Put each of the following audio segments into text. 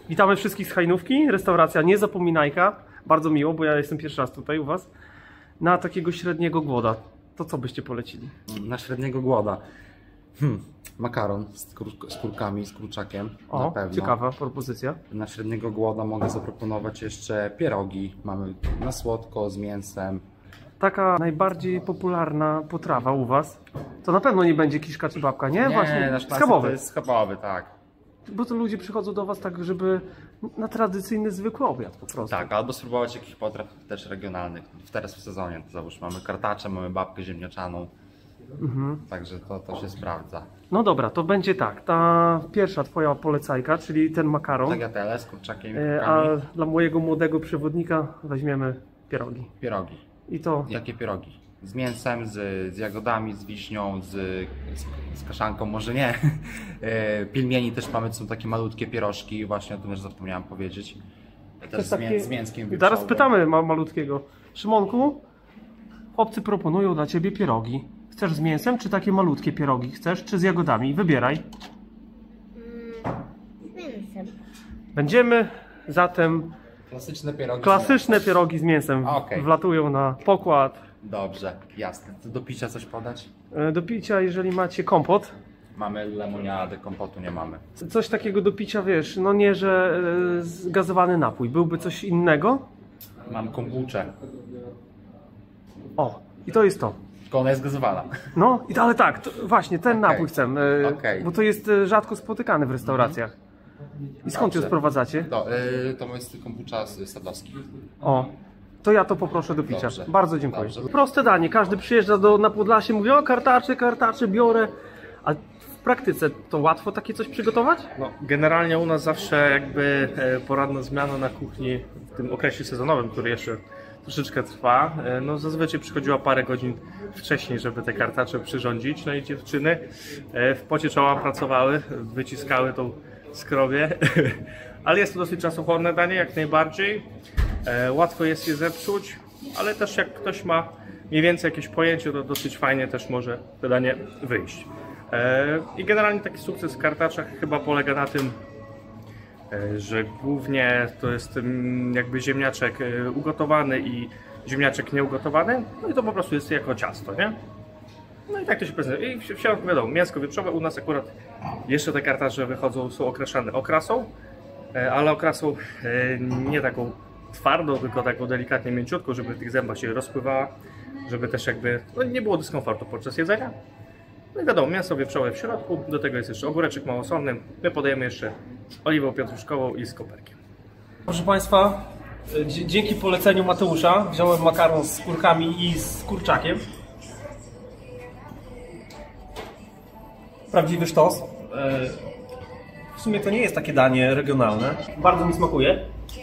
Witamy wszystkich z Hajnówki, restauracja Niezapominajka. Bardzo miło, bo ja jestem pierwszy raz tutaj u Was. Na takiego średniego głoda, to co byście polecili? Na średniego głoda. Makaron z kurkami, z kurczakiem. O, na pewno. Ciekawa propozycja. Na średniego głoda mogę zaproponować jeszcze pierogi. Mamy na słodko z mięsem. Taka najbardziej popularna potrawa u Was, to na pewno nie będzie kiszka czy babka, nie? Właśnie nasz schabowy. to jest schabowy, tak. Bo to ludzie przychodzą do Was tak, żeby na tradycyjny, zwykły obiad po prostu. Tak, albo spróbować jakichś potraw też regionalnych. Teraz w sezonie, to załóż, mamy kartacze, mamy babkę ziemniaczaną. Także to się sprawdza. No dobra, to będzie tak, ta pierwsza Twoja polecajka, czyli ten makaron. Tagliatelle z kurczakiem i A kurkami. dla mojego młodego przewodnika weźmiemy pierogi. Pierogi. I to Jakie pierogi? Z mięsem, z jagodami, z wiśnią, z kaszanką, może nie. Pilmieni też mamy, to są takie malutkie pierożki, właśnie o tym też zapomniałem powiedzieć. Też z mięskiem wieprzowym. Zaraz pytamy malutkiego. Szymonku, chłopcy proponują dla Ciebie pierogi. Chcesz z mięsem, czy takie malutkie pierogi? Chcesz, czy z jagodami? Wybieraj. Z mięsem. Będziemy zatem... Klasyczne pierogi z mięsem Okej. wlatują na pokład. Dobrze, jasne. Do picia coś podać? Do picia, jeżeli macie kompot. Mamy lemoniadę, kompotu nie mamy. Coś takiego do picia, wiesz, no nie, że zgazowany napój. Byłby coś innego? Mam kombuczę, O, i to jest to. tylko ona jest gazowana. No, ale tak, właśnie ten Okej. napój chcę, Okej. bo to jest rzadko spotykany w restauracjach. I skąd ją Dobrze. sprowadzacie? To jest kombucza z Sadowski. O, to ja to poproszę do picia. Dobrze. Bardzo dziękuję. Dobrze. Proste danie, każdy przyjeżdża na Podlasie, mówi o kartacze biorę. A w praktyce to łatwo takie coś przygotować? No, generalnie u nas zawsze jakby poranna zmiana na kuchni w tym okresie sezonowym, który jeszcze troszeczkę trwa, no zazwyczaj przychodziła parę godzin wcześniej, żeby te kartacze przyrządzić. No i dziewczyny w pocie czoła pracowały, wyciskały tą skrobię, ale jest to dosyć czasochłonne danie, jak najbardziej. Łatwo jest je zepsuć, ale też jak ktoś ma mniej więcej jakieś pojęcie, to dosyć fajnie też może to danie wyjść. I generalnie taki sukces w kartaczach chyba polega na tym, że głównie to jest jakby ziemniaczek ugotowany i ziemniaczek nieugotowany, no i to po prostu jest jako ciasto, nie? No i tak to się prezentuje. I w środku wiadomo, mięsko wieprzowe, u nas akurat jeszcze te kartacze wychodzą, są okraszane okrasą, ale okrasą nie taką twardą, tylko taką delikatnie mięciutką, żeby w tych zębach się rozpływała, żeby też jakby no, nie było dyskomfortu podczas jedzenia. No i wiadomo, mięso wieprzowe w środku, do tego jest jeszcze ogóreczek małosolny, my podajemy jeszcze oliwą pietruszkową i z koperkiem. Proszę Państwa, dzięki poleceniu Mateusza wziąłem makaron z kurkami i z kurczakiem. Prawdziwy sztos. W sumie to nie jest takie danie regionalne. Bardzo mi smakuje.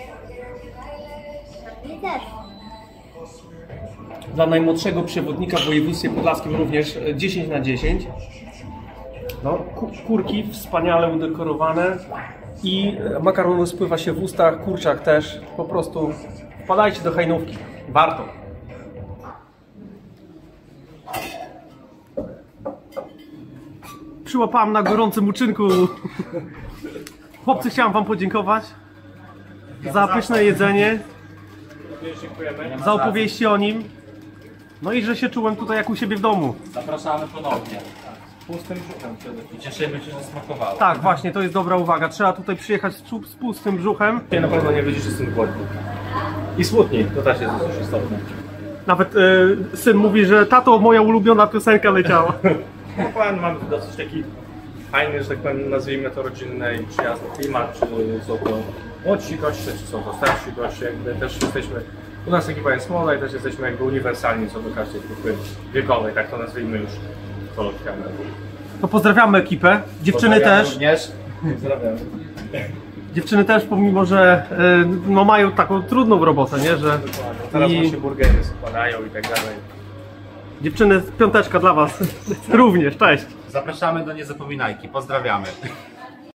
Mi też. Dla najmłodszego przewodnika w województwie podlaskim również 10 na 10. No, kurki wspaniale udekorowane i makaron rozpływa się w ustach, kurczak też. Po prostu wpadajcie do Hajnówki. Warto. Przyłapałem na gorącym uczynku. Chłopcy, chciałem Wam podziękować za pyszne jedzenie, za opowieści o nim. No i że się czułem tutaj jak u siebie w domu. Zapraszamy ponownie. Pustym brzuchem I cieszymy się, że smakowało. Tak, właśnie, to jest dobra uwaga. Trzeba tutaj przyjechać z pustym brzuchem. Nie, na pewno nie będziesz z tym głodny. I smutni, to też jest dosyć istotne. Nawet syn mówi, że tato, moja ulubiona piosenka leciała. No, plan mamy dosyć taki fajny, że tak powiem, nazwijmy to rodzinny i przyjazny klimat, czy są to młodsi goście, czy są to starsi goście, jakby też jesteśmy, u nas ekipa jest młoda i też jesteśmy jakby uniwersalni co do każdej grupy wiekowej, tak to nazwijmy już kolokwialnie. To pozdrawiamy ekipę. Dziewczyny Pozdrawiamy też. również. Pozdrawiam. Dziewczyny też, pomimo że no, mają taką trudną robotę, nie? Że Teraz i się burgery składają i tak dalej. dziewczyny, piąteczka dla Was również. Cześć. Zapraszamy do Niezapominajki. Pozdrawiamy.